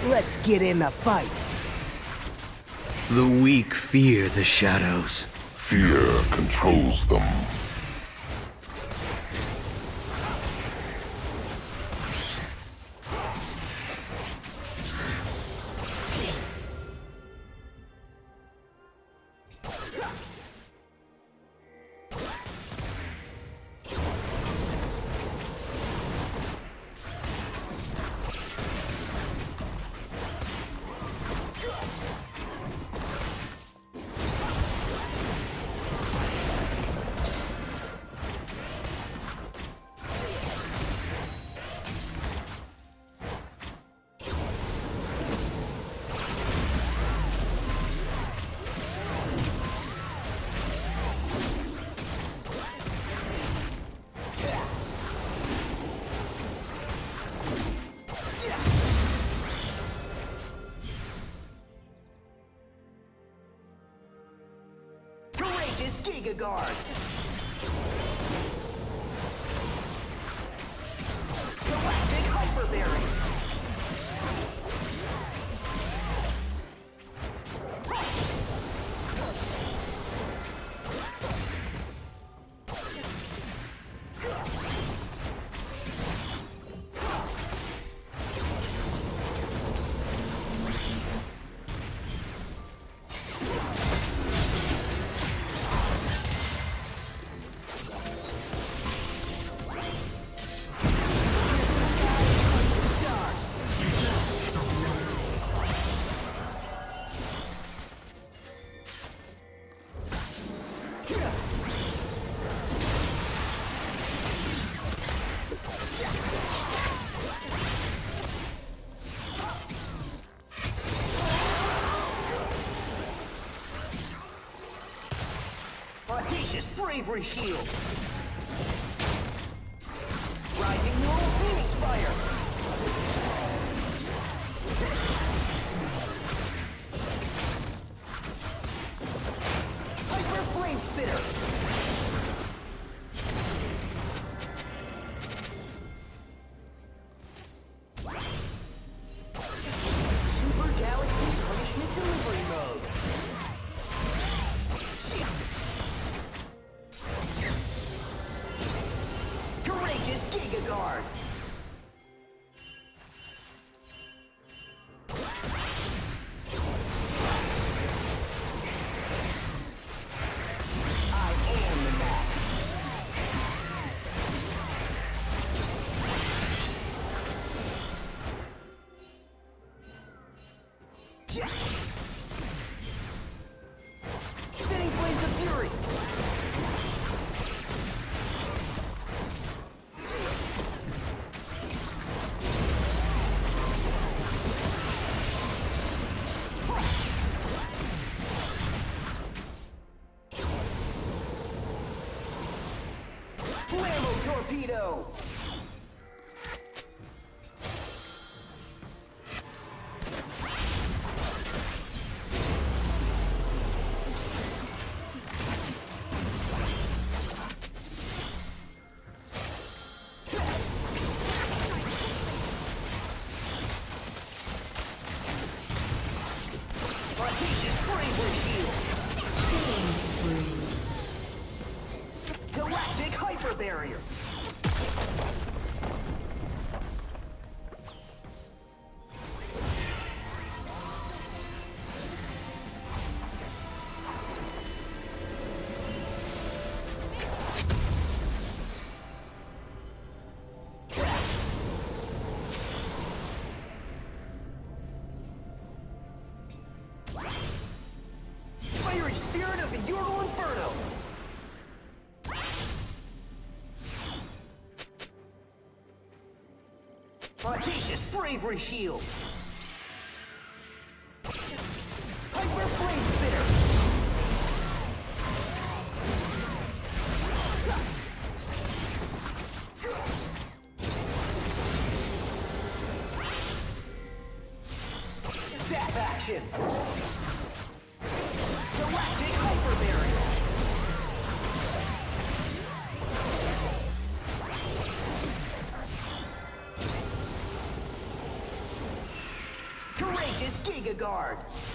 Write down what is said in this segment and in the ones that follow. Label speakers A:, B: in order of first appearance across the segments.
A: Let's get in the fight.
B: The weak fear the shadows.
C: Fear controls them.
A: Courageous Giga Guard. Galactic Hyperberry. Audacious Bravery Shield. Rising Neural Phoenix Fire. Hyper Flame Spitter. Super Galaxy Punishment Delivery Mode. Courageous Giga Guard. I am the max. Yeah. Spinning Blades of Fury. Flammo Torpedo! Audacious Bravery Shield! Galactic Hyper Barrier! Fiery Spirit of the Yordle Inferno! Audacious Bravery Shield! Hyper Flame Spitter! Zap Action! Galactic Hyper Barrier! Courageous Giga Guard.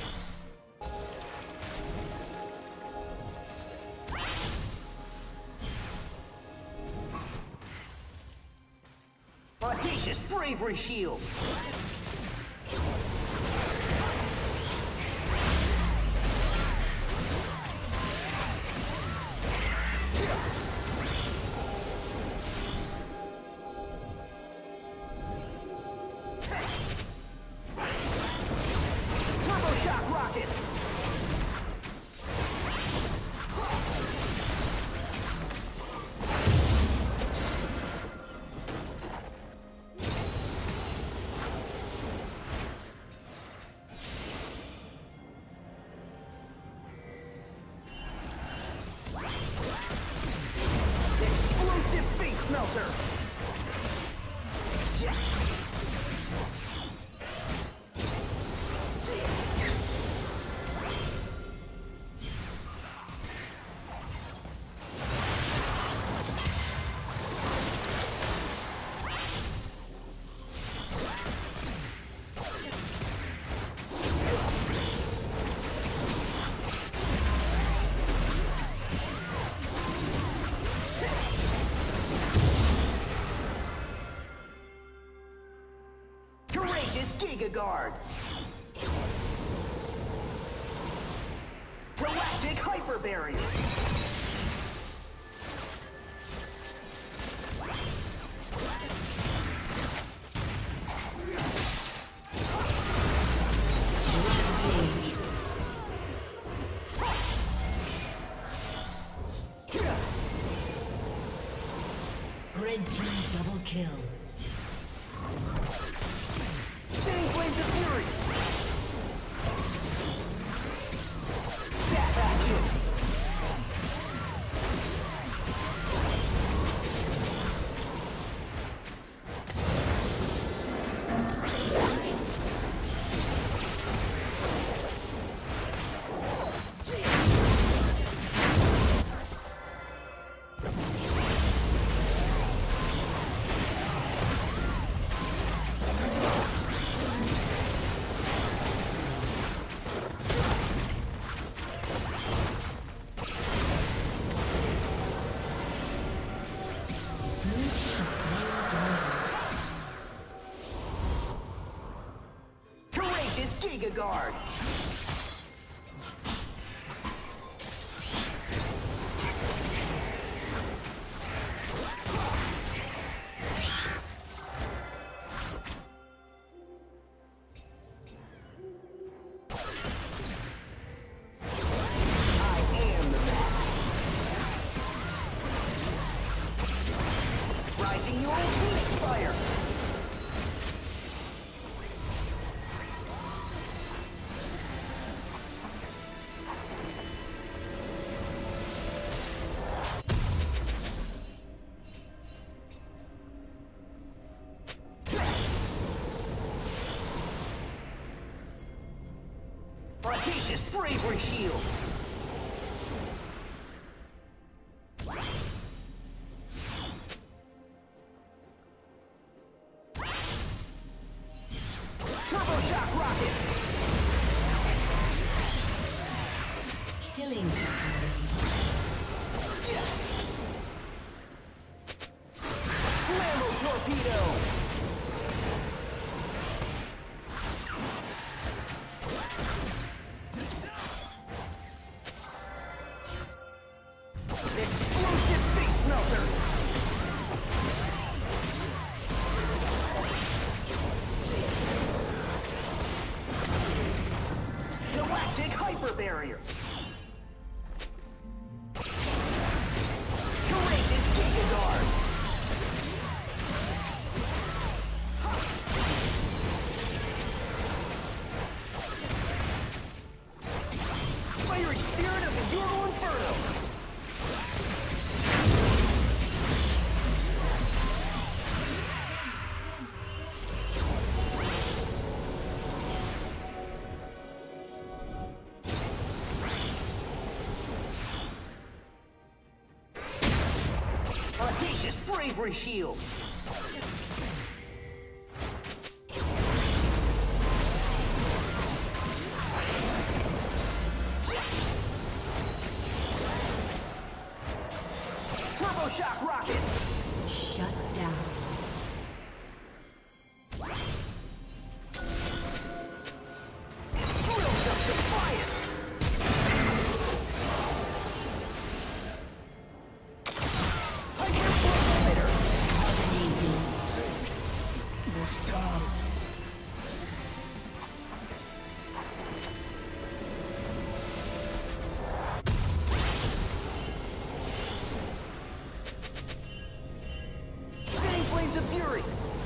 A: Audacious Bravery Shield. Turbo Shock Rockets. Explosive Face Melter. Yeah. Courageous Giga Guard. Galactic Hyper Barrier.
D: Red team double kill.
A: Spinning Flames of Fury. Zap action. Courageous Giga Guard. I am the max. Rising your Phoenix Fire. Audacious Bravery Shield. Turbo Shock Rockets.
D: Killing spree.
A: Flammo Torpedo. Explosive Face Melter. Galactic Hyper Barrier. Courageous Giga Guard. Fiery Spirit of the Ural Inferno. Audacious Bravery Shield. Turbo shock rockets!
D: Shut down.
A: Drills of defiance! Hyper Flame Spitter!
D: Amazing.
A: This time. Spinning Flames of Fury!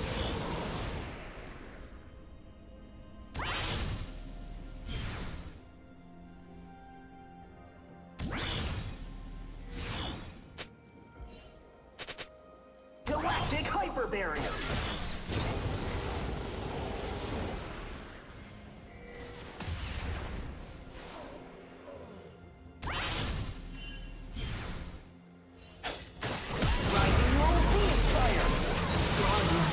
A: Galactic Hyper Barrier! Rising Roll Phoenix Fire!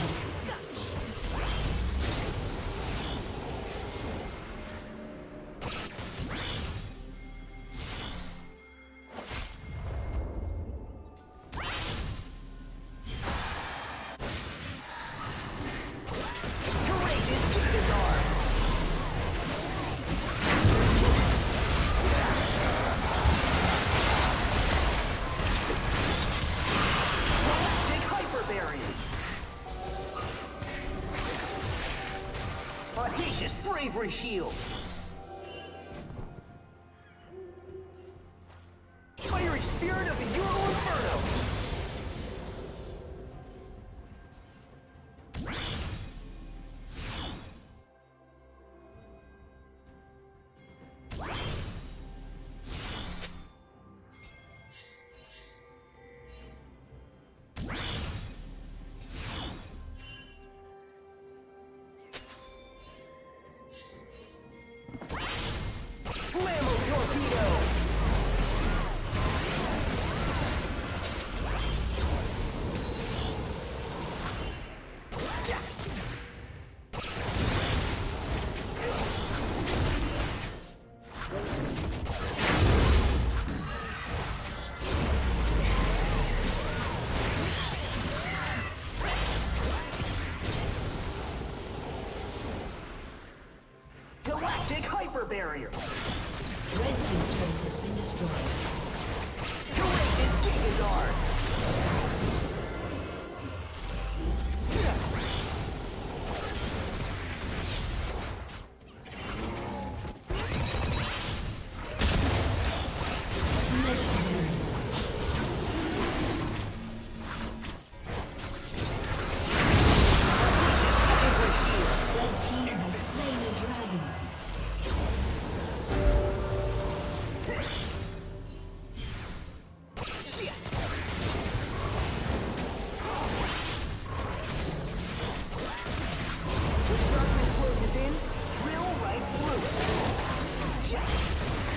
A: Courageous Gigadar! Galactic Hyper Barrier! Audacious Bravery Shield! Fiery Spirit of the Euro Inferno! Flammo Torpedo! Galactic Hyper Barrier!
D: Red team's turret has been destroyed.
A: Courageous Giga Guard!
D: Red team has slain the dragon.
A: When darkness closes in, drill right through it.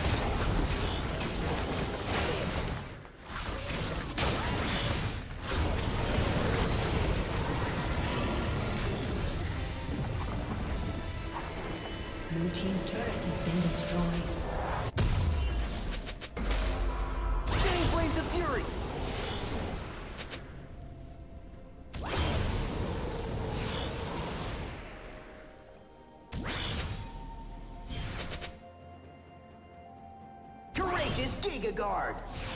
D: Blue team's turret has been destroyed.
A: Spinning Flames of Fury! Courageous Giga Guard!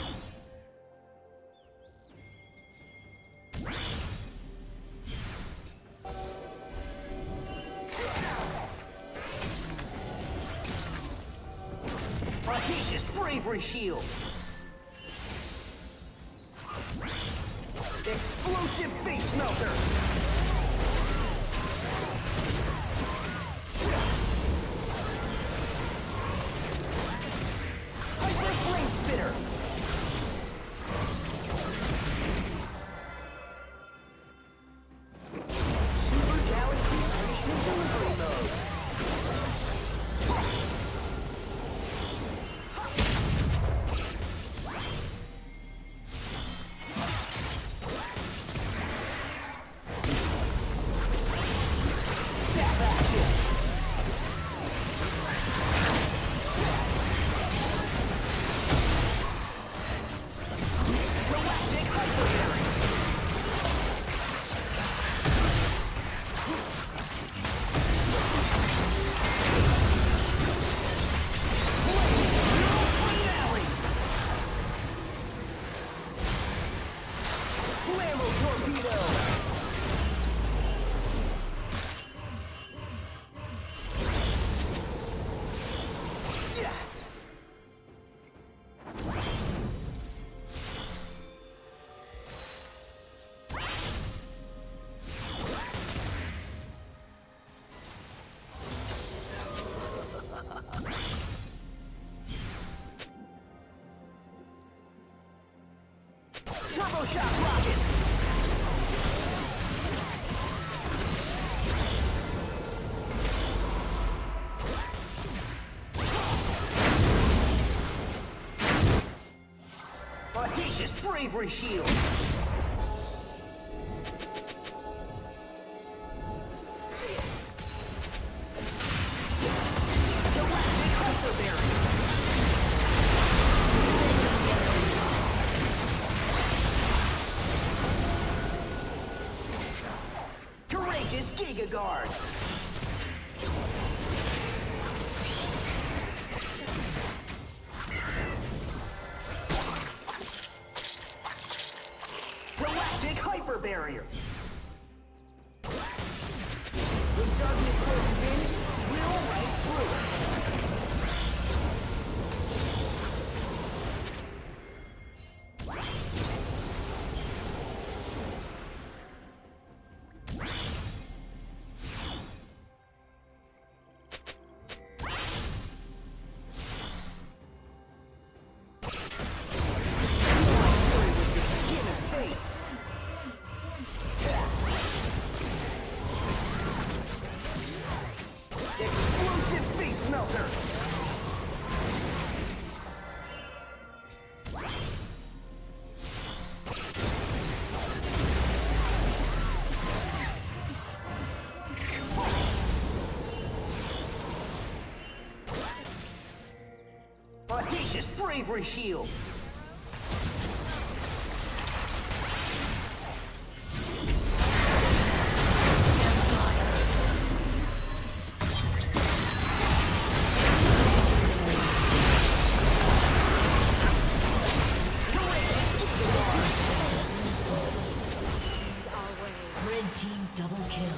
A: Audacious Bravery Shield! Explosive Face Melter! Hyper Flame Spitter! Super Galaxy Punishment Delivery Mode! Turbo shock rockets! Audacious bravery shield! Courageous Giga Guard! Galactic Hyper Barrier! When darkness closes in, drill right through it! Explosive face melter! Audacious bravery shield!
D: Red team double kill.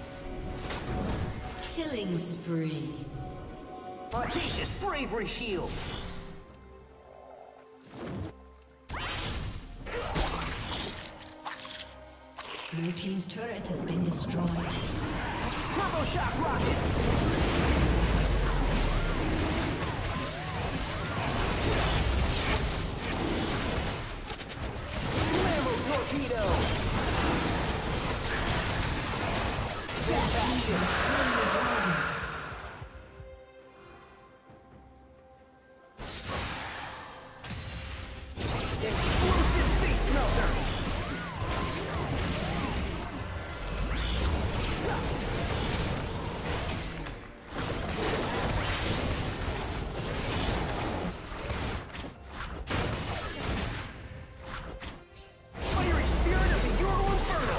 D: Killing spree.
A: Audacious bravery shield!
D: Blue team's turret has been destroyed.
A: Turbo shock rockets! Flammo torpedo! Zap action! Explosive face melter! Fiery spirit of the Euro Inferno!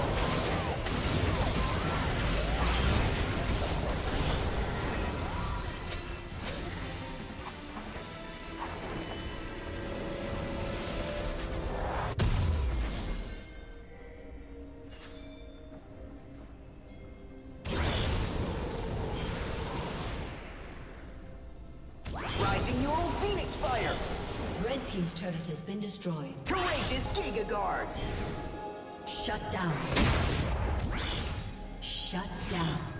A: Rising Neural Phoenix Fire!
D: Red team's turret has been destroyed.
A: Courageous Giga Guard!
D: Shut down. Shut down.